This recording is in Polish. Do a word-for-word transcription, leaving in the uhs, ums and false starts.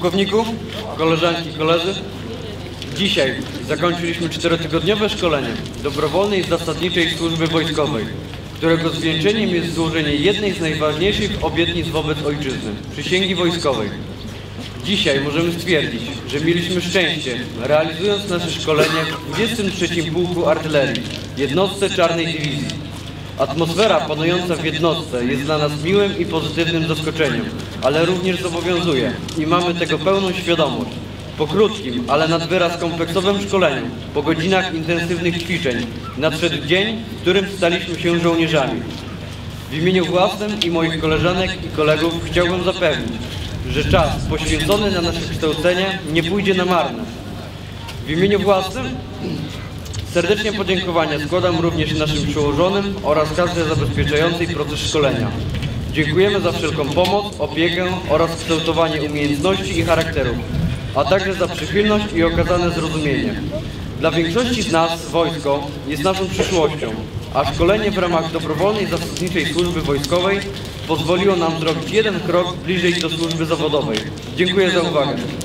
Pułkowniku, koleżanki i koledzy, dzisiaj zakończyliśmy czterotygodniowe szkolenie dobrowolnej zasadniczej służby wojskowej, którego zwieńczeniem jest złożenie jednej z najważniejszych obietnic wobec ojczyzny – przysięgi wojskowej. Dzisiaj możemy stwierdzić, że mieliśmy szczęście, realizując nasze szkolenie w dwudziestym trzecim Pułku Artylerii, jednostce Czarnej Dywizji. Atmosfera panująca w jednostce jest dla nas miłym i pozytywnym zaskoczeniem, ale również zobowiązuje i mamy tego pełną świadomość. Po krótkim, ale nad wyraz kompleksowym szkoleniu, po godzinach intensywnych ćwiczeń, nadszedł dzień, w którym staliśmy się żołnierzami. W imieniu własnym i moich koleżanek i kolegów chciałbym zapewnić, że czas poświęcony na nasze kształcenie nie pójdzie na marne. W imieniu własnym serdecznie podziękowania składam również naszym przełożonym oraz kadrze zabezpieczającej proces szkolenia. Dziękujemy za wszelką pomoc, opiekę oraz kształtowanie umiejętności i charakterów, a także za przychylność i okazane zrozumienie. Dla większości z nas wojsko jest naszą przyszłością, a szkolenie w ramach dobrowolnej zasadniczej służby wojskowej pozwoliło nam zrobić jeden krok bliżej do służby zawodowej. Dziękuję za uwagę.